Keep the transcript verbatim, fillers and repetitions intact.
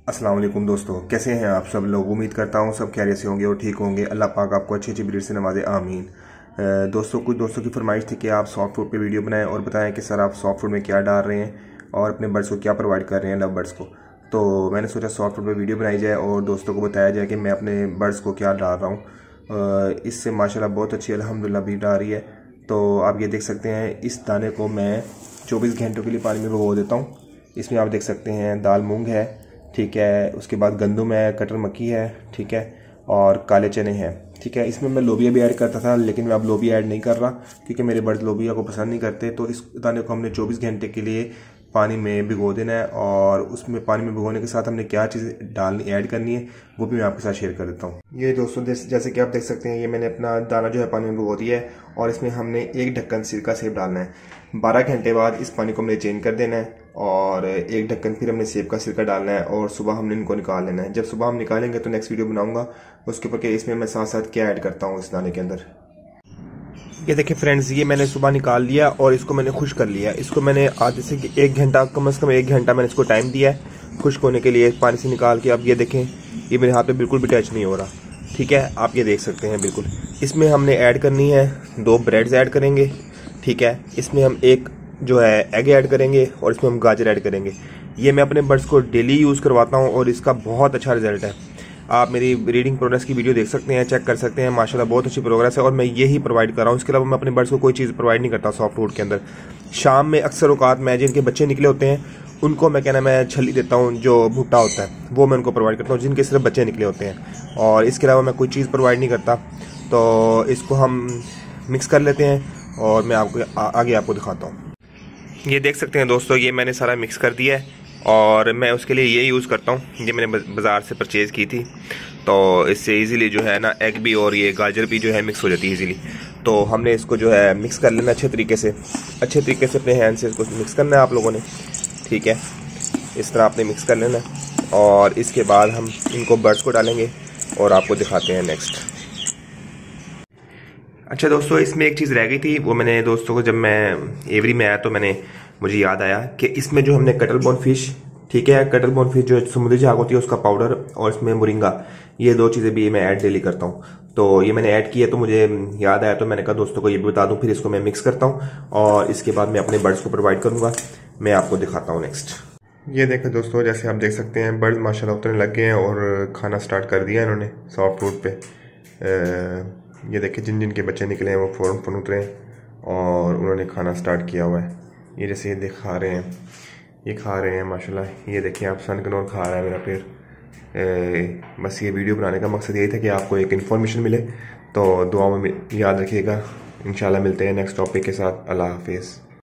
अस्सलाम वालेकुम दोस्तों, कैसे हैं आप सब लोग। उम्मीद करता हूँ सब खैरियत से होंगे और ठीक होंगे। अल्लाह पाक आपको अच्छी अच्छी ब्रीड से नवाजे, आमीन। अ, दोस्तों कुछ दोस्तों की फरमाइश थी कि आप सॉफ्ट फूड पे वीडियो बनाएं और बताएं कि सर आप सॉफ्ट फूड में क्या डाल रहे हैं और अपने बर्ड्स को क्या प्रोवाइड कर रहे हैं, लव बर्ड्स को। तो मैंने सोचा सॉफ्ट फूड पर वीडियो बनाई जाए और दोस्तों को बताया जाए कि मैं अपने बर्ड्स को क्या डाल रहा हूँ। इससे माशाल्लाह बहुत अच्छी अल्हम्दुलिल्लाह ब्रीड आ रही है। तो आप ये देख सकते हैं, इस दाने को मैं चौबीस घंटों के लिए पानी में भिगो देता हूँ। इसमें आप देख सकते हैं दाल मूंग है, ठीक है, उसके बाद गंदुम है, कटर मक्की है, ठीक है, और काले चने हैं, ठीक है। इसमें मैं लोबिया भी ऐड करता था, लेकिन मैं अब लोबिया ऐड नहीं कर रहा क्योंकि मेरे बर्ड लोबिया को पसंद नहीं करते। तो इस दाने को हमने चौबीस घंटे के लिए पानी में भिगो देना है और उसमें पानी में भिगोने के साथ हमने क्या चीज़ डालनी ऐड करनी है वो भी मैं आपके साथ शेयर कर देता हूँ। ये दोस्तों जैसे कि आप देख सकते हैं, ये मैंने अपना दाना जो है पानी में भिगो दिया है और इसमें हमने एक ढक्कन सिरका सेब डालना है। बारह घंटे बाद इस पानी को हमने चेंज कर देना है और एक ढक्कन फिर हमने सेब का सिरका डालना है और सुबह हमने इनको निकाल लेना है। जब सुबह हम निकालेंगे तो नेक्स्ट वीडियो बनाऊंगा उसके ऊपर कि इसमें मैं साथ साथ क्या ऐड करता हूँ इस दाने के अंदर। ये देखिए फ्रेंड्स, ये मैंने सुबह निकाल लिया और इसको मैंने खुश कर लिया। इसको मैंने आधे से एक घंटा, कम से कम एक घंटा मैंने इसको टाइम दिया है खुश्क होने के लिए पानी से निकाल के। अब ये देखें, ये मेरे हाथ पे बिल्कुल भी टच नहीं हो रहा, ठीक है, आप ये देख सकते हैं बिल्कुल। इसमें हमने ऐड करनी है दो ब्रेड्स ऐड करेंगे, ठीक है। इसमें हम एक जो है एग ऐड करेंगे और इसमें हम गाजर ऐड करेंगे। ये मैं अपने बर्ड्स को डेली यूज़ करवाता हूँ और इसका बहुत अच्छा रिजल्ट है। आप मेरी ब्रीडिंग प्रोग्रेस की वीडियो देख सकते हैं, चेक कर सकते हैं, माशाल्लाह बहुत अच्छी प्रोग्रेस है और मैं यही प्रोवाइड कर रहा हूँ। इसके अलावा मैं अपने बर्ड्स को कोई चीज़ प्रोवाइड नहीं करता सॉफ्ट फूड के अंदर। शाम में अक्सर औकात मैं जिनके बच्चे निकले होते हैं उनको मैं कहना मैं छली देता हूँ, जो भुट्टा होता है वो मैं उनको प्रोवाइड करता हूँ जिनके सिर्फ बच्चे निकले होते हैं, और इसके अलावा मैं कोई चीज़ प्रोवाइड नहीं करता। तो इसको हम मिक्स कर लेते हैं और मैं आपको आगे आपको दिखाता हूँ। ये देख सकते हैं दोस्तों, ये मैंने सारा मिक्स कर दिया है और मैं उसके लिए ये यूज़ करता हूँ, ये मैंने बाज़ार से परचेज़ की थी। तो इससे इजीली जो है ना एग भी और ये गाजर भी जो है मिक्स हो जाती है इजीली। तो हमने इसको जो है मिक्स कर लेना अच्छे तरीके से, अच्छे तरीके से अपने हैंड से इसको मिक्स करना है आप लोगों ने, ठीक है। इस तरह आपने मिक्स कर लेना और इसके बाद हम इनको बर्ड्स को डालेंगे और आपको दिखाते हैं नेक्स्ट। अच्छा दोस्तों, इसमें एक चीज़ रह गई थी, वो मैंने दोस्तों को जब मैं एवरी में आया तो मैंने मुझे याद आया कि इसमें जो हमने कटल बोन फिश, ठीक है, कटल बोन फिश जो समुद्री झाग होती है उसका पाउडर और इसमें मुरिंगा, ये दो चीज़ें भी मैं ऐड डेली करता हूँ। तो ये मैंने ऐड किया तो मुझे याद आया तो मैंने कहा दोस्तों को ये भी बता दूँ। फिर इसको मैं मिक्स करता हूँ और इसके बाद मैं अपने बर्ड्स को प्रोवाइड करूँगा, मैं आपको दिखाता हूँ नेक्स्ट। ये देखें दोस्तों, जैसे आप देख सकते हैं बर्ड माशाल्लाह उतरने लग गए हैं और खाना स्टार्ट कर दिया इन्होंने सॉफ्ट फूड पे। ये देखें जिन जिन के बच्चे निकले हैं वो फ़ौरन फ़ौरन उतरे हैं और उन्होंने खाना स्टार्ट किया हुआ है। ये जैसे ये दिखा रहे हैं, ये खा रहे हैं माशाल्लाह। ये देखिए आप, सन कनौर खा रहा है मेरा पेड़। बस ये वीडियो बनाने का मकसद यही था कि आपको एक इन्फॉर्मेशन मिले। तो दुआ में याद रखिएगा, इंशाल्लाह मिलते हैं नेक्स्ट टॉपिक के साथ। अल्लाह हाफिज़।